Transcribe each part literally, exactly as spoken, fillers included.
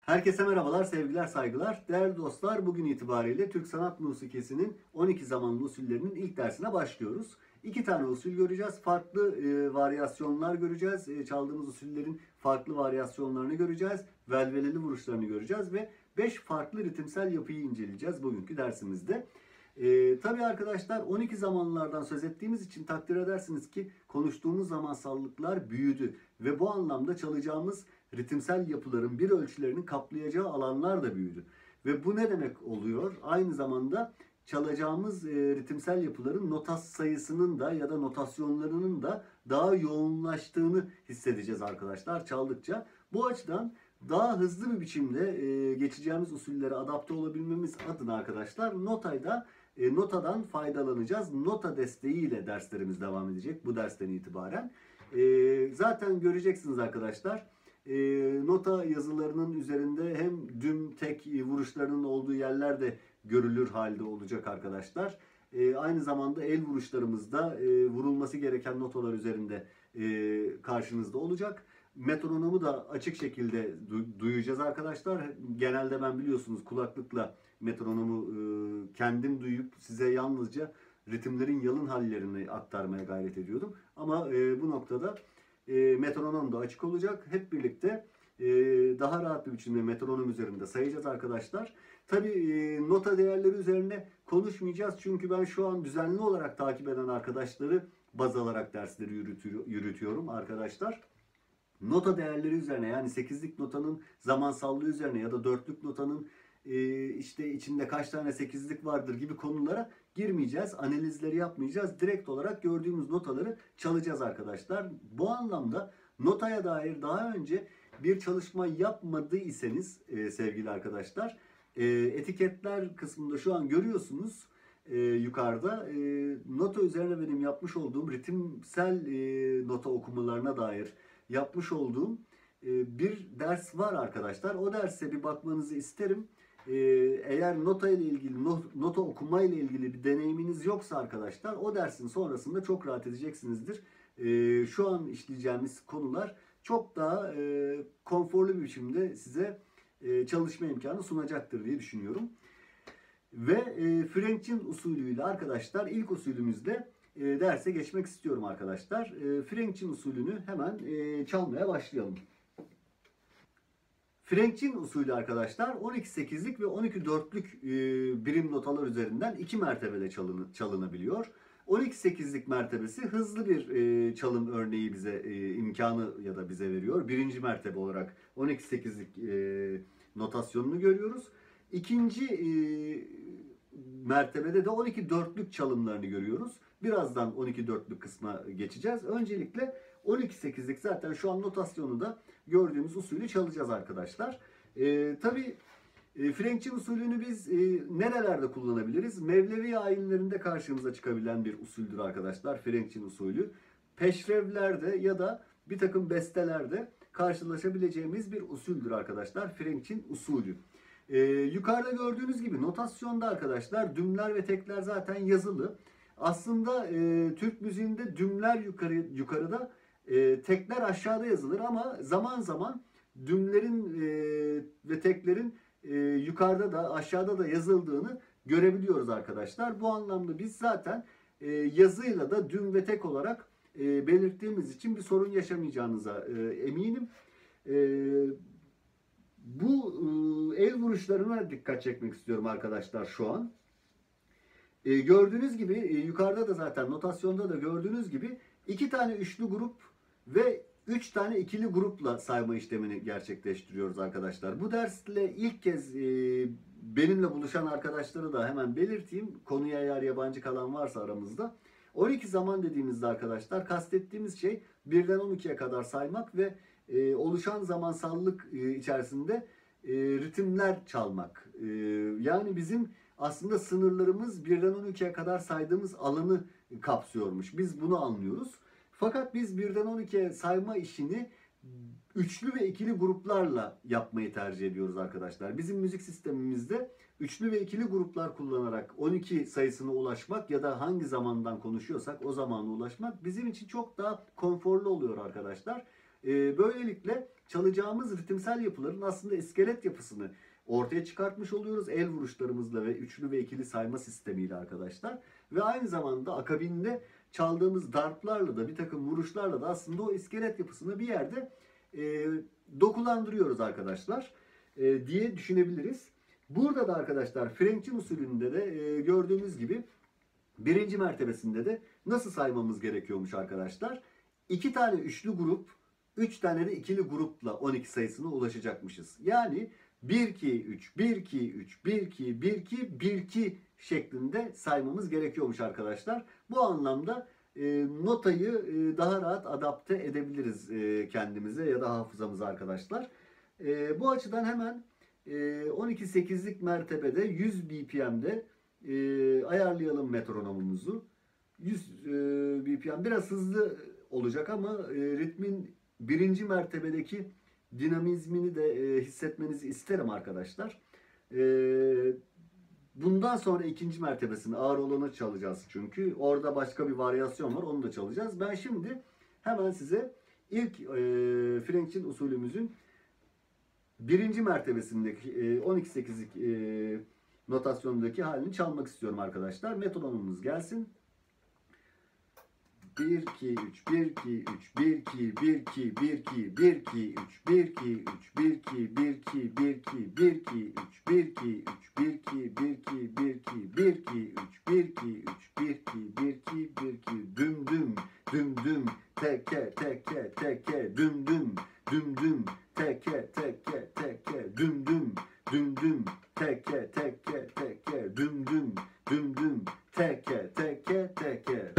Herkese merhabalar, sevgiler, saygılar. Değerli dostlar, bugün itibariyle Türk Sanat Musikisi'nin on iki zamanlı usullerinin ilk dersine başlıyoruz. İki tane usul göreceğiz, farklı e, varyasyonlar göreceğiz. E, çaldığımız usullerin farklı varyasyonlarını göreceğiz, velveleli vuruşlarını göreceğiz ve beş farklı ritimsel yapıyı inceleyeceğiz bugünkü dersimizde. Ee, tabii arkadaşlar on iki zamanlardan söz ettiğimiz için takdir edersiniz ki konuştuğumuz zamansallıklar büyüdü ve bu anlamda çalacağımız ritimsel yapıların bir ölçülerini kaplayacağı alanlar da büyüdü. Ve bu ne demek oluyor? Aynı zamanda çalacağımız e, ritimsel yapıların notas sayısının da ya da notasyonlarının da daha yoğunlaştığını hissedeceğiz arkadaşlar çaldıkça. Bu açıdan daha hızlı bir biçimde e, geçeceğimiz usullere adapte olabilmemiz adına arkadaşlar notayda e, notadan faydalanacağız. Nota desteğiyle derslerimiz devam edecek bu dersten itibaren. E, zaten göreceksiniz arkadaşlar. E, nota yazılarının üzerinde hem düm tek vuruşlarının olduğu yerler de görülür halde olacak arkadaşlar. E, aynı zamanda el vuruşlarımızda e, vurulması gereken notalar üzerinde e, karşınızda olacak. Metronomu da açık şekilde du- duyacağız arkadaşlar. Genelde ben biliyorsunuz kulaklıkla metronomu e, kendim duyup size yalnızca ritimlerin yalın hallerini aktarmaya gayret ediyordum. Ama e, bu noktada e, metronom da açık olacak. Hep birlikte e, daha rahat bir biçimde metronom üzerinde sayacağız arkadaşlar. Tabi e, nota değerleri üzerine konuşmayacağız. Çünkü ben şu an düzenli olarak takip eden arkadaşları baz alarak dersleri yürütüyorum arkadaşlar. Nota değerleri üzerine, yani sekizlik notanın zamansallığı üzerine ya da dörtlük notanın e, işte içinde kaç tane sekizlik vardır gibi konulara girmeyeceğiz. Analizleri yapmayacağız. Direkt olarak gördüğümüz notaları çalacağız arkadaşlar. Bu anlamda notaya dair daha önce bir çalışma yapmadıysanız e, sevgili arkadaşlar, e, etiketler kısmında şu an görüyorsunuz. E, yukarıda e, nota üzerine benim yapmış olduğum ritimsel e, nota okumalarına dair yapmış olduğum e, bir ders var arkadaşlar. O derse bir bakmanızı isterim. E, eğer nota ile ilgili, not, nota okuma ile ilgili bir deneyiminiz yoksa arkadaşlar, o dersin sonrasında çok rahat edeceksinizdir. E, şu an işleyeceğimiz konular çok daha e, konforlu bir biçimde size e, çalışma imkanı sunacaktır diye düşünüyorum. Ve e, Frenkçin usulüyle arkadaşlar ilk usulümüzde e, derse geçmek istiyorum arkadaşlar. E, Frenkçin usulünü hemen e, çalmaya başlayalım. Frenkçin usulü arkadaşlar on iki sekizlik ve on iki dörtlük e, birim notalar üzerinden iki mertebede çalın, çalınabiliyor. on iki sekizlik mertebesi hızlı bir e, çalım örneği bize e, imkanı ya da bize veriyor. Birinci mertebe olarak on iki sekizlik e, notasyonunu görüyoruz. İkinci e, mertebede de on iki dörtlük çalımlarını görüyoruz. Birazdan on iki dörtlük kısmına geçeceğiz. Öncelikle on iki sekizlik zaten şu an notasyonu da gördüğümüz usulü çalacağız arkadaşlar. E, tabii e, Frenkçin usulünü biz e, nerelerde kullanabiliriz? Mevlevi ayinlerinde karşımıza çıkabilen bir usuldür arkadaşlar. Frenkçin usulü. Peşrevlerde ya da bir takım bestelerde karşılaşabileceğimiz bir usuldür arkadaşlar. Frenkçin usulü. Ee, yukarıda gördüğünüz gibi notasyonda arkadaşlar dümler ve tekler zaten yazılı. Aslında e, Türk müziğinde dümler yukarı yukarıda, e, tekler aşağıda yazılır ama zaman zaman dümlerin e, ve teklerin e, yukarıda da aşağıda da yazıldığını görebiliyoruz arkadaşlar. Bu anlamda biz zaten e, yazıyla da düm ve tek olarak e, belirttiğimiz için bir sorun yaşamayacağınıza e, eminim. E, Bu e, el vuruşlarına dikkat çekmek istiyorum arkadaşlar şu an. E, gördüğünüz gibi e, yukarıda da zaten notasyonda da gördüğünüz gibi iki tane üçlü grup ve üç tane ikili grupla sayma işlemini gerçekleştiriyoruz arkadaşlar. Bu dersle ilk kez e, benimle buluşan arkadaşları da hemen belirteyim. Konuya eğer yabancı kalan varsa aramızda. on iki zaman dediğimizde arkadaşlar kastettiğimiz şey birden on ikiye kadar saymak ve e, oluşan zamansallık e, içerisinde e, ritimler çalmak. E, yani bizim aslında sınırlarımız birden on ikiye kadar saydığımız alanı kapsıyormuş. Biz bunu anlıyoruz. Fakat biz birden on ikiye sayma işini üçlü ve ikili gruplarla yapmayı tercih ediyoruz arkadaşlar. Bizim müzik sistemimizde üçlü ve ikili gruplar kullanarak on iki sayısına ulaşmak ya da hangi zamandan konuşuyorsak o zamana ulaşmak bizim için çok daha konforlu oluyor arkadaşlar. E, böylelikle çalacağımız ritimsel yapıların aslında iskelet yapısını ortaya çıkartmış oluyoruz. El vuruşlarımızla ve üçlü ve ikili sayma sistemiyle arkadaşlar. Ve aynı zamanda akabinde çaldığımız darplarla da bir takım vuruşlarla da aslında o iskelet yapısını bir yerde e, dokulandırıyoruz arkadaşlar e, diye düşünebiliriz. Burada da arkadaşlar Frenkçin usulünde de e, gördüğümüz gibi birinci mertebesinde de nasıl saymamız gerekiyormuş arkadaşlar? İki tane üçlü grup, üç tane de ikili grupla on iki sayısına ulaşacakmışız. Yani bir iki üç, bir iki üç, bir iki bir iki bir iki şeklinde saymamız gerekiyormuş arkadaşlar. Bu anlamda e, notayı e, daha rahat adapte edebiliriz e, kendimize ya da hafızamıza arkadaşlar. E, bu açıdan hemen e, on iki sekizlik mertebede yüz B P M'de e, ayarlayalım metronomumuzu. yüz e, B P M biraz hızlı olacak ama e, ritmin birinci mertebedeki dinamizmini de e, hissetmenizi isterim arkadaşlar. E, bundan sonra ikinci mertebesini ağır olanı çalacağız çünkü. Orada başka bir varyasyon var, onu da çalacağız. Ben şimdi hemen size ilk e, Frenkçin usulümüzün birinci mertebesindeki e, on iki sekizlik e, notasyondaki halini çalmak istiyorum arkadaşlar. Metronomumuz gelsin. bir iki üç bir iki üç bir iki bir iki bir iki bir iki üç bir iki üç bir iki bir iki bir iki bir iki üç bir iki üç bir iki bir iki bir iki bir iki üç bir iki üç bir iki bir iki bir iki düm düm düm düm teke teke teke düm düm düm düm teke teke teke düm düm düm düm teke teke teke düm düm düm düm teke teke teke.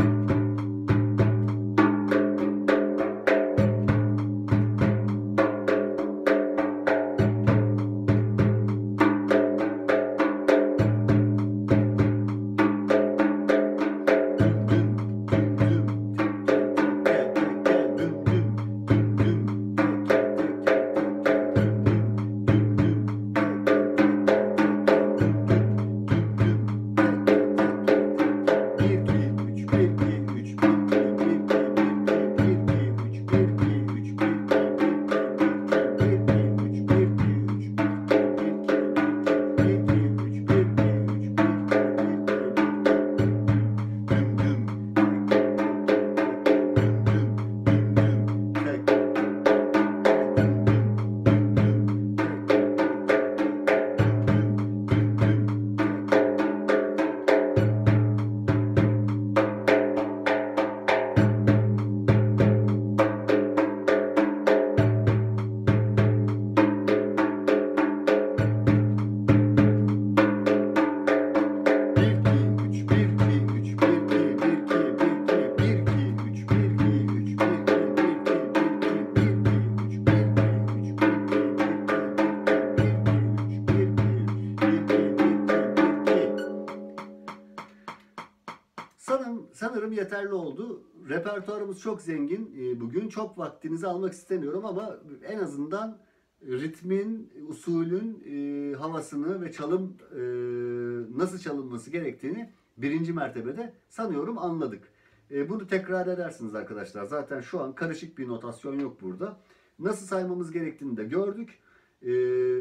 Sanırım, sanırım yeterli oldu. Repertuarımız çok zengin bugün. Çok vaktinizi almak istemiyorum ama en azından ritmin, usulün e, havasını ve çalım e, nasıl çalınması gerektiğini birinci mertebede sanıyorum anladık. E, bunu tekrar edersiniz arkadaşlar. Zaten şu an karışık bir notasyon yok burada. Nasıl saymamız gerektiğini de gördük. E,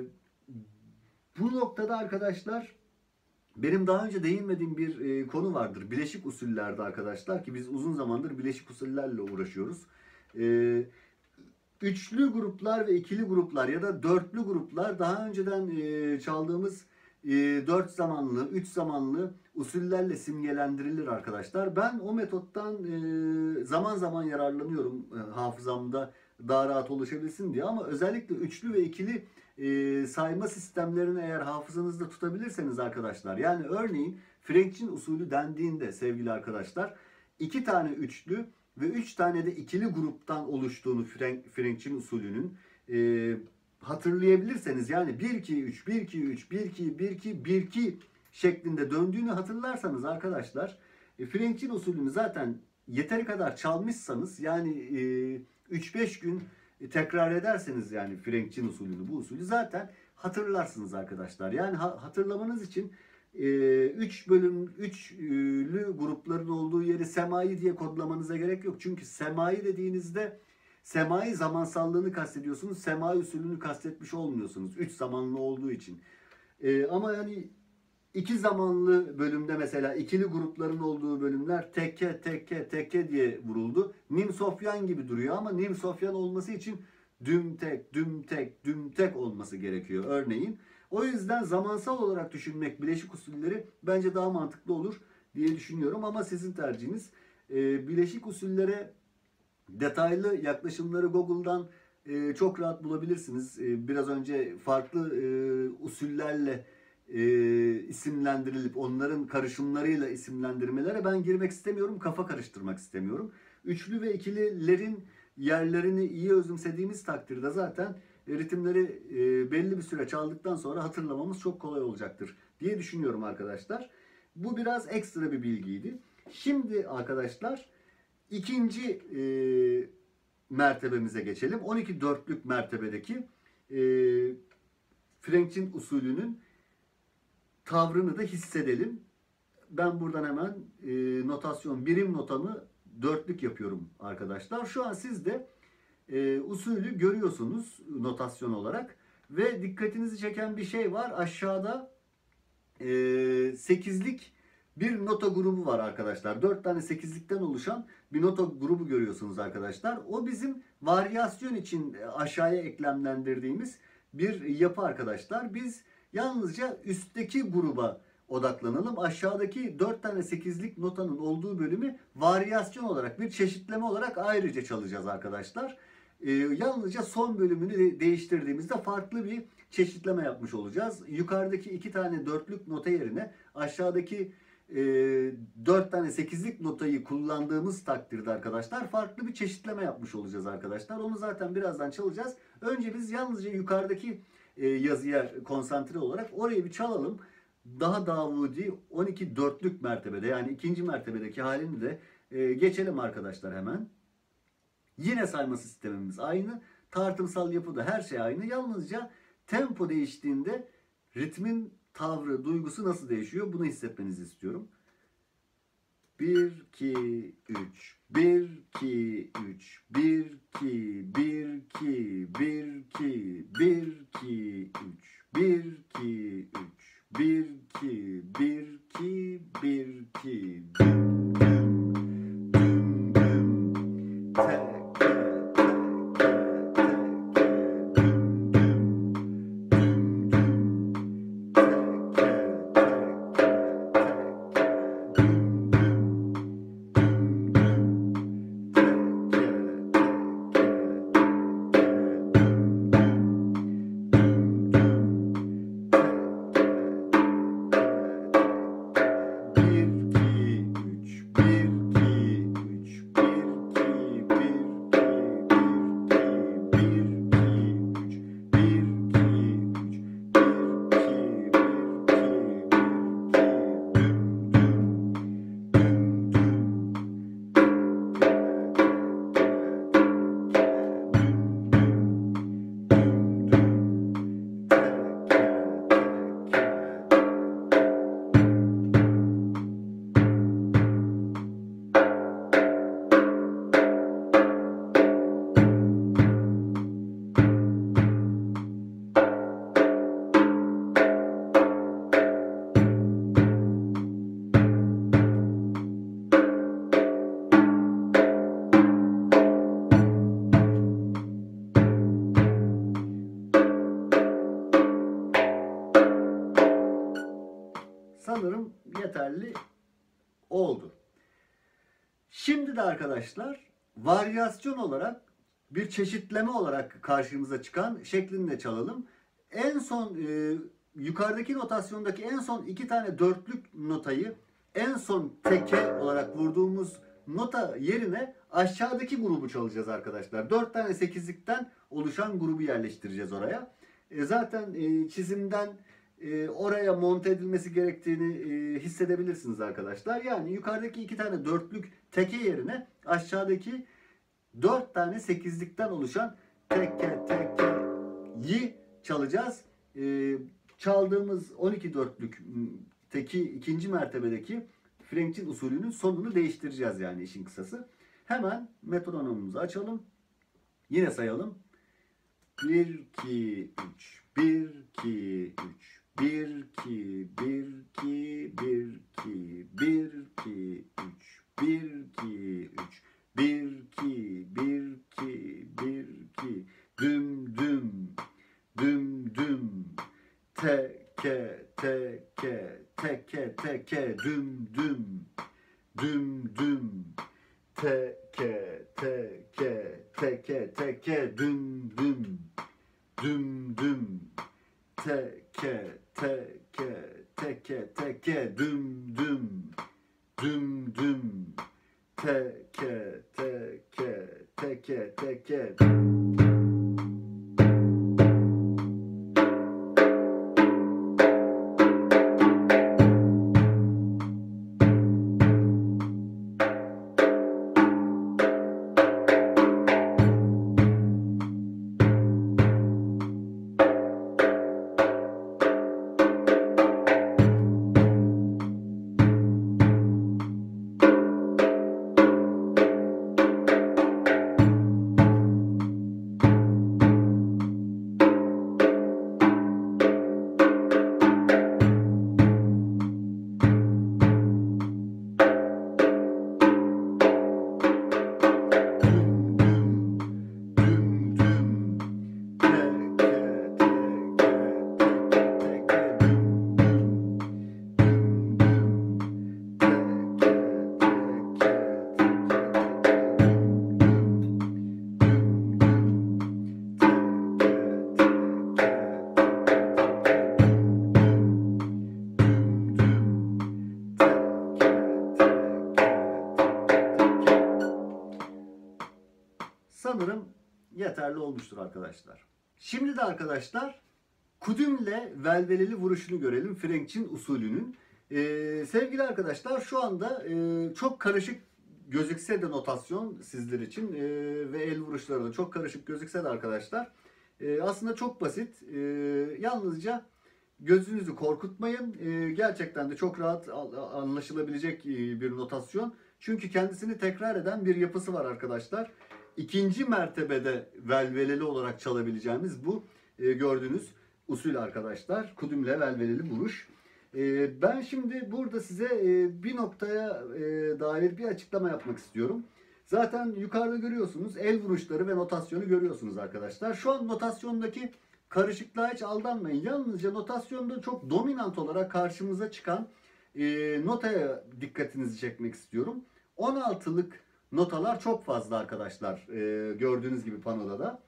bu noktada arkadaşlar benim daha önce değinmediğim bir e, konu vardır. Bileşik usullerde arkadaşlar ki biz uzun zamandır bileşik usullerle uğraşıyoruz. E, üçlü gruplar ve ikili gruplar ya da dörtlü gruplar daha önceden e, çaldığımız e, dört zamanlı, üç zamanlı usullerle simgelendirilir arkadaşlar. Ben o metottan e, zaman zaman yararlanıyorum e, hafızamda daha rahat ulaşabilsin diye ama özellikle üçlü ve ikili e, sayma sistemlerini eğer hafızanızda tutabilirseniz arkadaşlar, yani örneğin Frenkçin usulü dendiğinde sevgili arkadaşlar iki tane üçlü ve üç tane de ikili gruptan oluştuğunu Frenk, Frenkçin usulünün e, hatırlayabilirseniz, yani bir iki üç bir iki üç bir iki bir iki bir iki şeklinde döndüğünü hatırlarsanız arkadaşlar e, Frenkçin usulünü zaten yeteri kadar çalmışsanız, yani e, üç beş gün tekrar ederseniz yani Frenkçin usulünü, bu usulü zaten hatırlarsınız arkadaşlar. Yani ha, hatırlamanız için üç bölüm üçlü grupların olduğu yeri semai diye kodlamanıza gerek yok. Çünkü semai dediğinizde semai zamansallığını kastediyorsunuz. Semai usulünü kastetmiş olmuyorsunuz. Üç zamanlı olduğu için. Ee, ama yani iki zamanlı bölümde mesela ikili grupların olduğu bölümler tekke tekke tekke diye vuruldu. Nim Sofyan gibi duruyor ama Nim Sofyan olması için düm tek düm tek düm tek olması gerekiyor örneğin. O yüzden zamansal olarak düşünmek bileşik usulleri bence daha mantıklı olur diye düşünüyorum ama sizin tercihiniz. Ee, bileşik usullere detaylı yaklaşımları Google'dan e, çok rahat bulabilirsiniz. E, biraz önce farklı e, usullerle e, isimlendirilip onların karışımlarıyla isimlendirmelere ben girmek istemiyorum. Kafa karıştırmak istemiyorum. Üçlü ve ikililerin yerlerini iyi özümsediğimiz takdirde zaten ritimleri e, belli bir süre çaldıktan sonra hatırlamamız çok kolay olacaktır diye düşünüyorum arkadaşlar. Bu biraz ekstra bir bilgiydi. Şimdi arkadaşlar ikinci e, mertebemize geçelim. on iki dörtlük mertebedeki e, Frenkçin usulünün tavrını da hissedelim. Ben buradan hemen e, notasyon birim notamı dörtlük yapıyorum arkadaşlar. Şu an siz de e, usulü görüyorsunuz notasyon olarak ve dikkatinizi çeken bir şey var. Aşağıda e, sekizlik bir nota grubu var arkadaşlar. dört tane sekizlikten oluşan bir nota grubu görüyorsunuz arkadaşlar. O bizim varyasyon için aşağıya eklemlendirdiğimiz bir yapı arkadaşlar. Biz yalnızca üstteki gruba odaklanalım. Aşağıdaki dört tane sekizlik notanın olduğu bölümü varyasyon olarak, bir çeşitleme olarak ayrıca çalacağız arkadaşlar. Ee, yalnızca son bölümünü de değiştirdiğimizde farklı bir çeşitleme yapmış olacağız. Yukarıdaki iki tane dörtlük nota yerine aşağıdaki e, dört tane sekizlik notayı kullandığımız takdirde arkadaşlar farklı bir çeşitleme yapmış olacağız arkadaşlar. Onu zaten birazdan çalacağız. Önce biz yalnızca yukarıdaki e, yazıya konsantre olarak orayı bir çalalım. Daha Davudi on iki dörtlük mertebede, yani ikinci mertebedeki halini de e, geçelim arkadaşlar hemen. Yine sayma sistemimiz aynı. Tartımsal yapıda her şey aynı. Yalnızca tempo değiştiğinde ritmin tavrı, duygusu nasıl değişiyor? Bunu hissetmenizi istiyorum. bir, iki, üç. bir, iki, üç. bir, iki, bir, iki, bir, iki, bir, iki, üç. bir, iki, üç. bir, iki, bir, iki, bir, iki. Düm, düm, düm, düm. Tek. Sanırım yeterli oldu. Şimdi de arkadaşlar varyasyon olarak bir çeşitleme olarak karşımıza çıkan şeklinde çalalım. En son e, yukarıdaki notasyondaki en son iki tane dörtlük notayı en son teke olarak vurduğumuz nota yerine aşağıdaki grubu çalacağız arkadaşlar. dört tane sekizlikten oluşan grubu yerleştireceğiz oraya. E, zaten e, çizimden e, oraya monte edilmesi gerektiğini e, hissedebilirsiniz arkadaşlar. Yani yukarıdaki iki tane dörtlük teke yerine aşağıdaki dört tane sekizlikten oluşan teke teke'yi çalacağız. E, çaldığımız on iki dörtlük teki ikinci mertebedeki Frenkçin usulünün sonunu değiştireceğiz yani işin kısası. Hemen metronomumuzu açalım. Yine sayalım. bir, iki, üç. bir, iki, üç. bir, iki, bir, iki, bir, iki, bir, iki, üç. bir, iki, üç. bir, iki, bir, iki, bir, iki. Düm düm. Düm düm. Teke teke. Teke teke. Düm düm. Düm düm. Teke teke. Teke teke. Düm düm. Düm düm. Teke teke. Teke teke. Düm düm. Düm düm. Teke teke. Teke teke. Sanırım yeterli olmuştur arkadaşlar. Şimdi de arkadaşlar kudümle velveleli vuruşunu görelim Frenkçin usulünün. Ee, sevgili arkadaşlar şu anda e, çok karışık gözükse de notasyon sizler için e, ve el vuruşları da çok karışık gözükse de arkadaşlar e, aslında çok basit. E, yalnızca gözünüzü korkutmayın. E, gerçekten de çok rahat anlaşılabilecek bir notasyon. Çünkü kendisini tekrar eden bir yapısı var arkadaşlar. İkinci mertebede velveleli olarak çalabileceğimiz bu e, gördüğünüz usul arkadaşlar. Kudümle velveleli vuruş. E, ben şimdi burada size e, bir noktaya e, dair bir açıklama yapmak istiyorum. Zaten yukarıda görüyorsunuz el vuruşları ve notasyonu görüyorsunuz arkadaşlar. Şu an notasyondaki karışıklığa hiç aldanmayın. Yalnızca notasyonda çok dominant olarak karşımıza çıkan e, notaya dikkatinizi çekmek istiyorum. on altılık notalar çok fazla arkadaşlar. E, gördüğünüz gibi panoda da.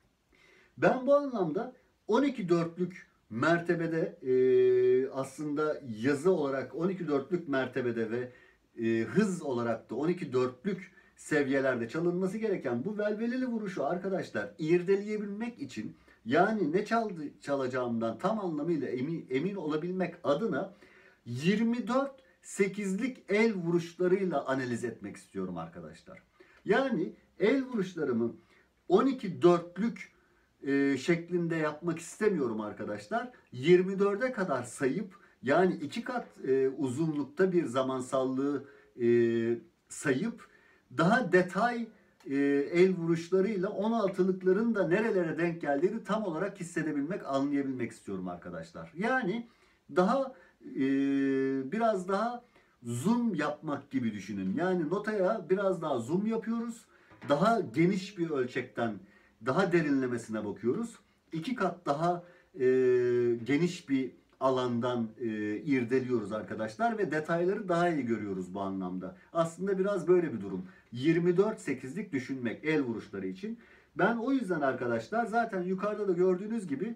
Ben bu anlamda on iki dörtlük mertebede e, aslında yazı olarak on iki dörtlük mertebede ve e, hız olarak da on iki dörtlük seviyelerde çalınması gereken bu velveleli vuruşu arkadaşlar irdeleyebilmek için, yani ne çaldı, çalacağımdan tam anlamıyla emin, emin olabilmek adına yirmi dört sekizlik el vuruşlarıyla analiz etmek istiyorum arkadaşlar. Yani el vuruşlarımı on iki dörtlük e, şeklinde yapmak istemiyorum arkadaşlar. yirmi dörde kadar sayıp, yani iki kat e, uzunlukta bir zamansallığı e, sayıp daha detay e, el vuruşlarıyla on altılıkların da nerelere denk geldiğini tam olarak hissedebilmek, anlayabilmek istiyorum arkadaşlar. Yani daha e, biraz daha zoom yapmak gibi düşünün. Yani notaya biraz daha zoom yapıyoruz. Daha geniş bir ölçekten daha derinlemesine bakıyoruz. İki kat daha e, geniş bir alandan e, irdeliyoruz arkadaşlar ve detayları daha iyi görüyoruz bu anlamda. Aslında biraz böyle bir durum. yirmi dört sekizlik düşünmek el vuruşları için. Ben o yüzden arkadaşlar zaten yukarıda da gördüğünüz gibi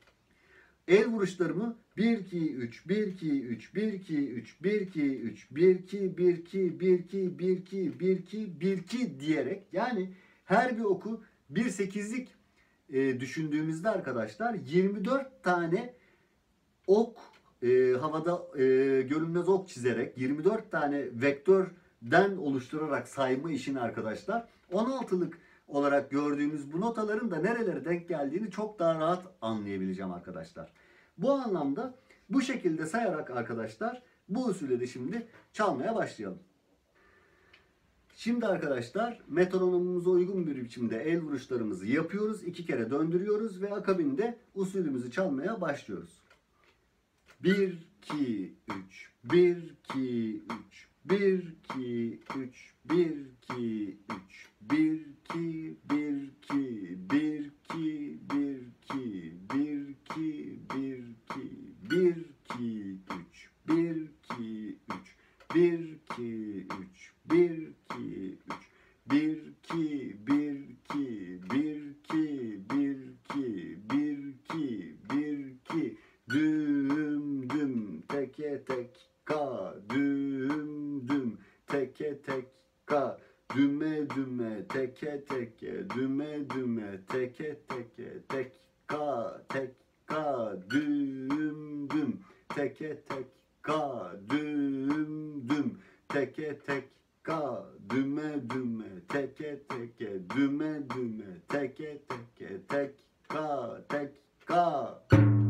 el vuruşlarımı bir iki üç bir iki üç bir iki üç bir iki üç bir iki bir iki bir iki bir iki bir iki bir iki diyerek, yani her bir oku bir sekizlik e, düşündüğümüzde arkadaşlar yirmi dört tane ok e, havada e, görünmez ok çizerek yirmi dört tane vektörden oluşturarak sayma işini arkadaşlar on altılık olarak gördüğümüz bu notaların da nerelere denk geldiğini çok daha rahat anlayabileceğim arkadaşlar. Bu anlamda bu şekilde sayarak arkadaşlar bu usulü de şimdi çalmaya başlayalım. Şimdi arkadaşlar metronomumuza uygun bir biçimde el vuruşlarımızı yapıyoruz. İki kere döndürüyoruz ve akabinde usulümüzü çalmaya başlıyoruz. bir, iki, üç. bir, iki, üç. bir, iki, üç. bir, iki, üç. bir, iki, bir, iki. bir, iki, bir, iki. bir, iki, bir, iki. bir, iki, üç. bir, iki, üç. bir, iki, üç. bir, iki, üç. bir, iki, bir, iki. bir, iki, bir, iki. bir, iki, bir, iki. Düm düm teke tek ka, düm düm teke tek ka, düme düme teke teke, düme düme teke teke, tek ka tek ka, düm düm teke tek ka, düm düm teke tek ka, düme düme teke teke, düme düme teke teke, tek ka tek ka.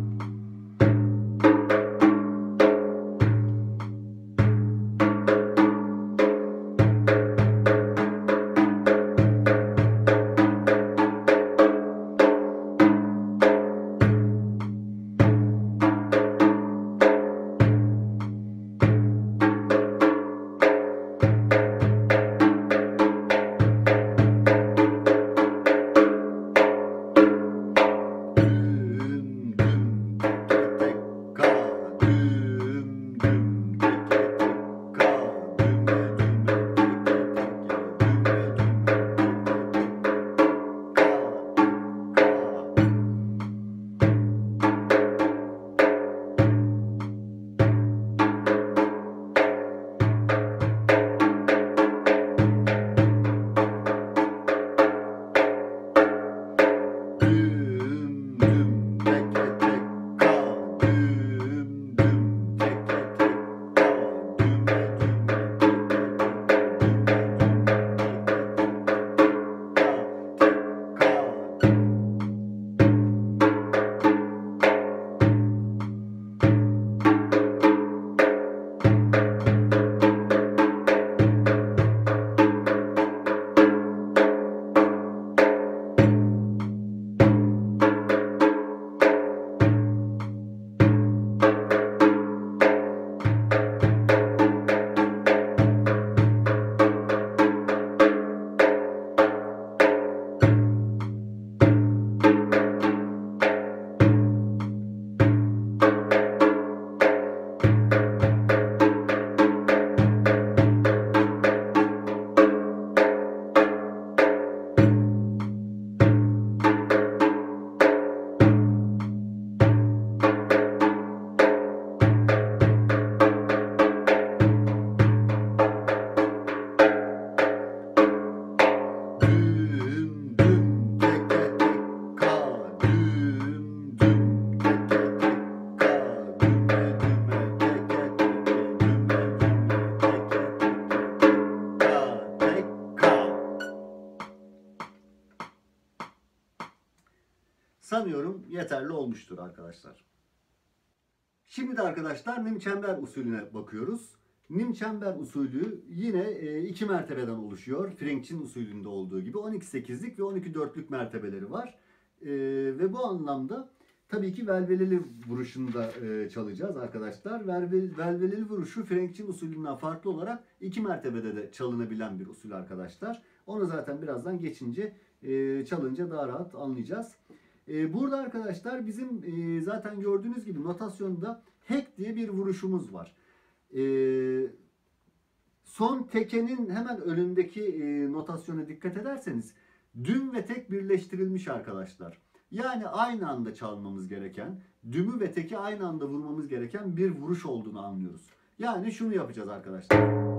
Sanıyorum yeterli olmuştur arkadaşlar. Şimdi de arkadaşlar nim çember usulüne bakıyoruz. Nim çember usulü yine iki mertebeden oluşuyor. Frenkçin usulünde olduğu gibi on iki sekizlik ve on iki dörtlük mertebeleri var. Ve bu anlamda tabii ki velveleli vuruşunda çalacağız arkadaşlar. Velveleli vuruşu Frenkçin usulünden farklı olarak iki mertebede de çalınabilen bir usul arkadaşlar. Onu zaten birazdan geçince çalınca daha rahat anlayacağız. Burada arkadaşlar bizim zaten gördüğünüz gibi notasyonda hack diye bir vuruşumuz var. Son tekenin hemen önündeki notasyona dikkat ederseniz düm ve tek birleştirilmiş arkadaşlar. Yani aynı anda çalmamız gereken, dümü ve teki aynı anda vurmamız gereken bir vuruş olduğunu anlıyoruz. Yani şunu yapacağız arkadaşlar.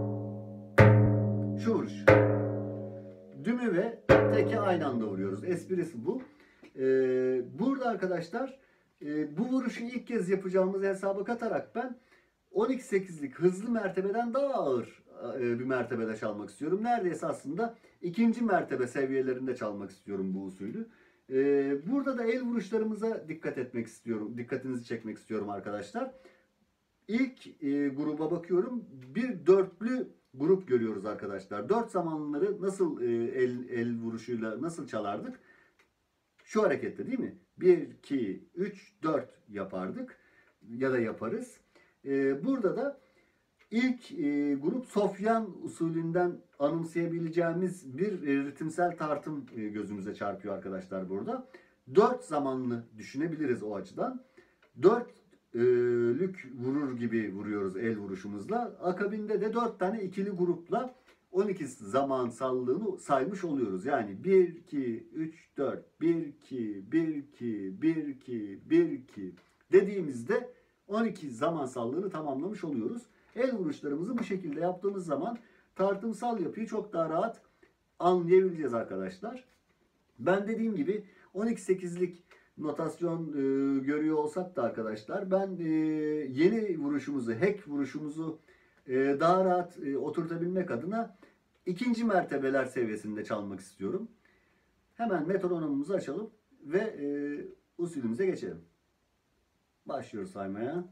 Şu vuruş. Dümü ve teki aynı anda vuruyoruz. Esprisi bu. Ee, burada arkadaşlar e, bu vuruşu ilk kez yapacağımız hesaba katarak ben on iki sekizlik hızlı mertebeden daha ağır e, bir mertebede çalmak istiyorum. Neredeyse aslında ikinci mertebe seviyelerinde çalmak istiyorum bu usulü. Ee, burada da el vuruşlarımıza dikkat etmek istiyorum. Dikkatinizi çekmek istiyorum arkadaşlar. İlk e, gruba bakıyorum. Bir dörtlü grup görüyoruz arkadaşlar. Dört zamanlıları nasıl e, el, el vuruşuyla nasıl çalardık? Şu harekette değil mi? bir, iki, üç, dört yapardık ya da yaparız. E, burada da ilk e, grup Sofyan usulünden anımsayabileceğimiz bir e, ritimsel tartım e, gözümüze çarpıyor arkadaşlar burada. Dört zamanlı düşünebiliriz o açıdan. Dörtlük vurur gibi vuruyoruz el vuruşumuzla. Akabinde de dört tane ikili grupla on iki zaman sallığını saymış oluyoruz. Yani bir, iki, üç, dört, bir, iki, bir, iki, bir, iki, bir, iki dediğimizde on iki zaman sallığını tamamlamış oluyoruz. El vuruşlarımızı bu şekilde yaptığımız zaman tartımsal yapıyı çok daha rahat anlayabileceğiz arkadaşlar. Ben dediğim gibi on iki sekizlik notasyon e, görüyor olsak da arkadaşlar, ben e, yeni vuruşumuzu, hack vuruşumuzu e, daha rahat e, oturtabilmek adına ikinci mertebeler seviyesinde çalmak istiyorum. Hemen metronomumuzu açalım ve e, usulümüze geçelim. Başlıyoruz saymaya.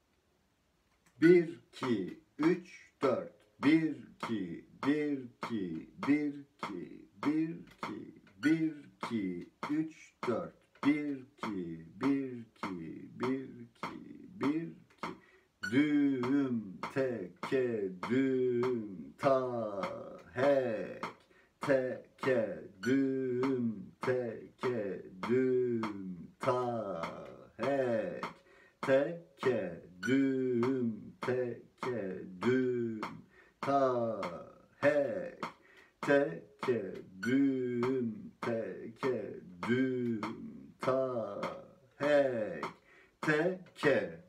bir, iki, üç, dört. bir, iki, bir, iki, bir, iki, bir, iki, bir, iki, üç, dört. bir, iki, bir, iki, bir, iki, bir, iki. Düğüm, teke, düğüm, ta, hek, teke, düğüm, teke, düğüm, ta, hek, teke, düğüm, teke, düğüm, ta, hek, teke, düğüm, teke, düğüm, ta, hek, teke.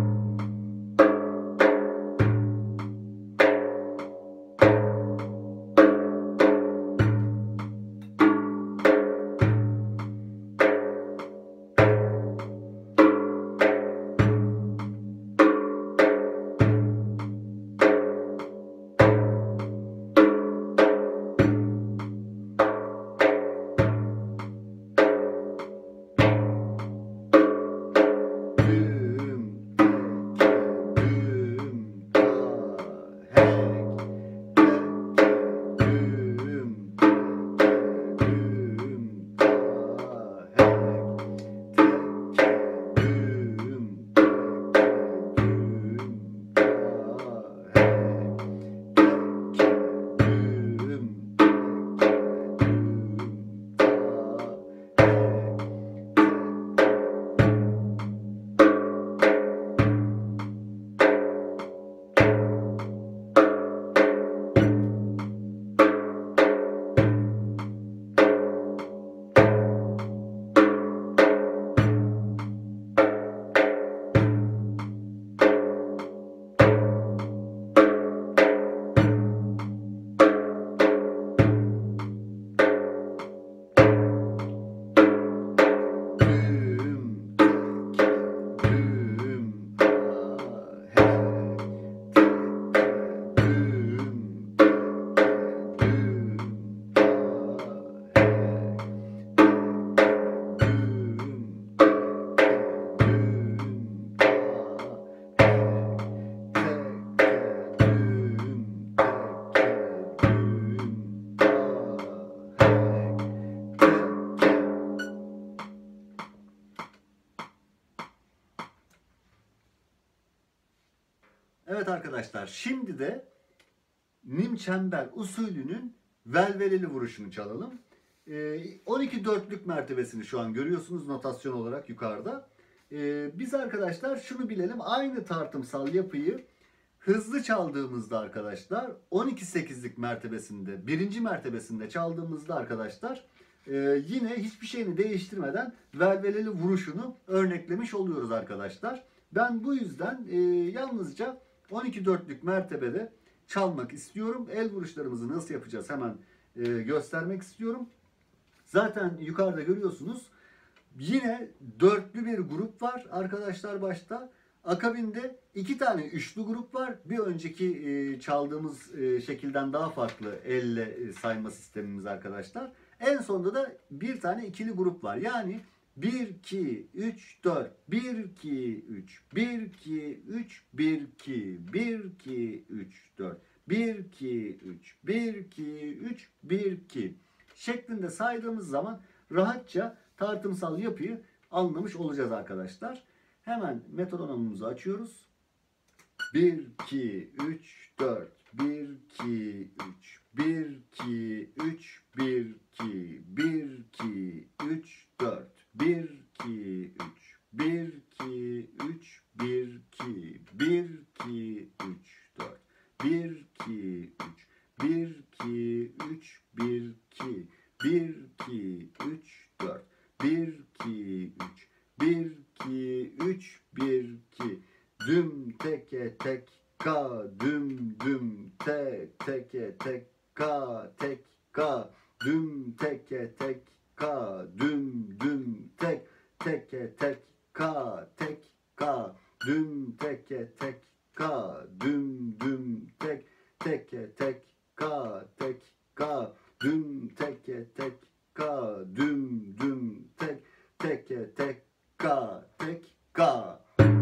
Evet arkadaşlar, şimdi de nim çember usulünün velveleli vuruşunu çalalım. Ee, on iki dörtlük mertebesini şu an görüyorsunuz notasyon olarak yukarıda. Ee, biz arkadaşlar şunu bilelim, aynı tartımsal yapıyı hızlı çaldığımızda arkadaşlar on iki sekizlik mertebesinde, birinci mertebesinde çaldığımızda arkadaşlar e, yine hiçbir şeyini değiştirmeden velveleli vuruşunu örneklemiş oluyoruz arkadaşlar. Ben bu yüzden e, yalnızca on iki dörtlük mertebede çalmak istiyorum. El vuruşlarımızı nasıl yapacağız hemen e, göstermek istiyorum. Zaten yukarıda görüyorsunuz. Yine dörtlü bir grup var arkadaşlar başta. Akabinde iki tane üçlü grup var. Bir önceki e, çaldığımız e, şekilden daha farklı elle e, sayma sistemimiz arkadaşlar. En sonunda da bir tane ikili grup var. Yani bir, iki, üç, dört, bir, iki, üç, bir, iki, üç, bir, iki, bir, iki, üç, dört, bir, iki, üç, bir, iki, üç, bir, iki şeklinde saydığımız zaman rahatça tartımsal yapıyı anlamış olacağız arkadaşlar. Hemen metronomumuzu açıyoruz. bir, iki, üç, dört, bir, iki, üç, bir, iki, üç, bir, iki, bir, iki, üç, dört, bir, iki, üç, bir, iki, üç, bir, iki, bir, iki, üç, dört, bir, iki, üç, bir, iki, üç, bir, iki, bir, iki, üç, dört, bir, iki, üç, bir, iki, üç, bir, iki düm teke tek ka, düm düm te teke tek ka, tek ka, düm teke tek ka, düm düm tek teke tek ka, tek ka, düm teke tek ka, düm düm tek teke tek ka, tek ka, düm teke tek ka, düm düm tek teke tek ka, tek ka.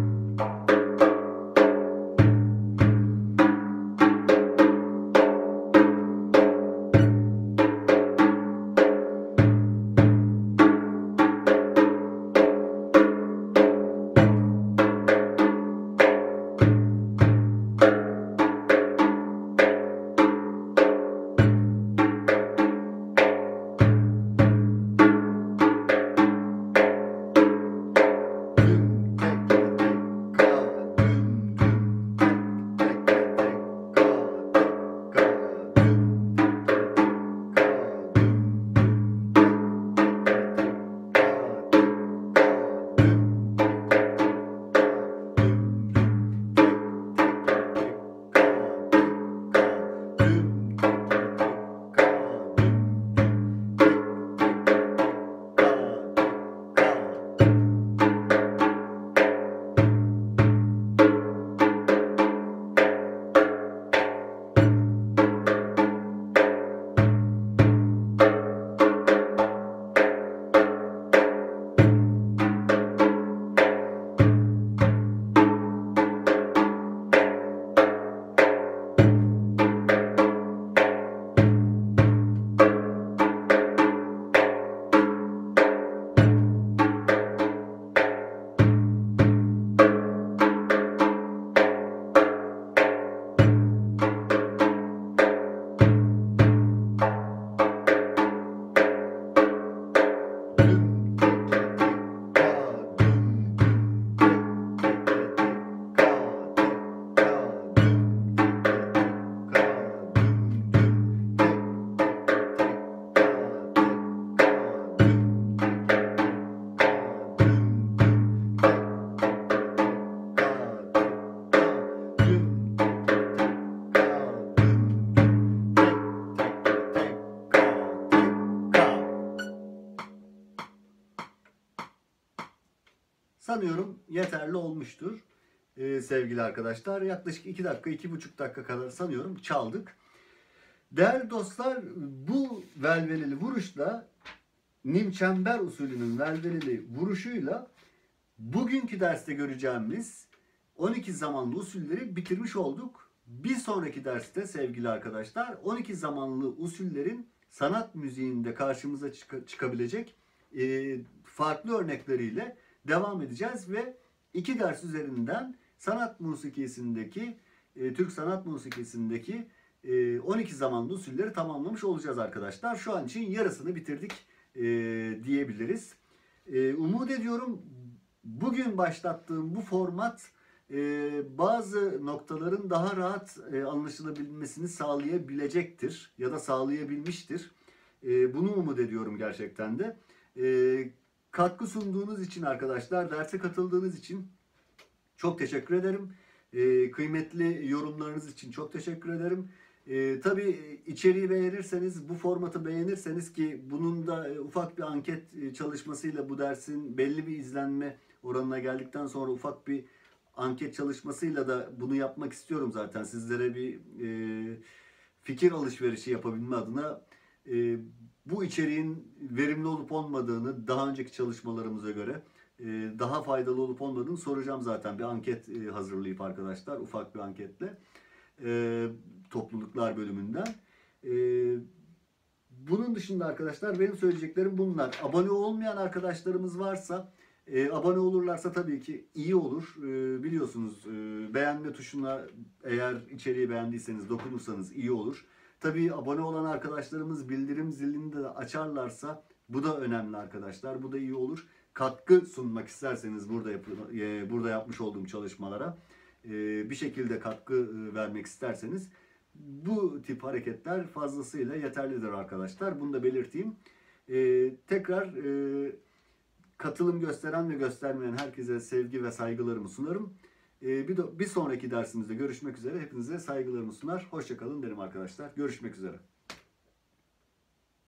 Sanıyorum yeterli olmuştur ee, sevgili arkadaşlar. Yaklaşık iki dakika, iki buçuk dakika kadar sanıyorum çaldık. Değerli dostlar, bu velveleli vuruşla, nim çember usulünün velveleli vuruşuyla bugünkü derste göreceğimiz on iki zamanlı usulleri bitirmiş olduk. Bir sonraki derste sevgili arkadaşlar on iki zamanlı usullerin sanat müziğinde karşımıza çık- çıkabilecek e, farklı örnekleriyle devam edeceğiz ve iki ders üzerinden sanat musikisindeki, e, Türk sanat musikisindeki e, on iki zamanlı usulleri tamamlamış olacağız arkadaşlar. Şu an için yarısını bitirdik e, diyebiliriz. E, umut ediyorum bugün başlattığım bu format e, bazı noktaların daha rahat e, anlaşılabilmesini sağlayabilecektir ya da sağlayabilmiştir. E, bunu umut ediyorum gerçekten de. E, katkı sunduğunuz için arkadaşlar, derse katıldığınız için çok teşekkür ederim. E, kıymetli yorumlarınız için çok teşekkür ederim. E, tabii içeriği beğenirseniz, bu formatı beğenirseniz, ki bunun da e, ufak bir anket e, çalışmasıyla bu dersin belli bir izlenme oranına geldikten sonra ufak bir anket çalışmasıyla da bunu yapmak istiyorum zaten. Sizlere bir e, fikir alışverişi yapabilme adına e, bu içeriğin verimli olup olmadığını daha önceki çalışmalarımıza göre e, daha faydalı olup olmadığını soracağım zaten. Bir anket e, hazırlayıp arkadaşlar, ufak bir anketle. E, topluluklar bölümünden. E, bunun dışında arkadaşlar benim söyleyeceklerim bunlar. Abone olmayan arkadaşlarımız varsa e, abone olurlarsa tabii ki iyi olur. E, biliyorsunuz e, beğenme tuşuna eğer içeriği beğendiyseniz dokunursanız iyi olur. Tabii abone olan arkadaşlarımız bildirim zilini de açarlarsa bu da önemli arkadaşlar. Bu da iyi olur. Katkı sunmak isterseniz burada yap e, burada yapmış olduğum çalışmalara e, bir şekilde katkı e, vermek isterseniz bu tip hareketler fazlasıyla yeterlidir arkadaşlar. Bunu da belirteyim. E, tekrar e, katılım gösteren ve göstermeyen herkese sevgi ve saygılarımı sunarım. E, bir, bir sonraki dersimizde görüşmek üzere. Hepinize saygılarımı sunar. Hoşça kalın derim arkadaşlar. Görüşmek üzere.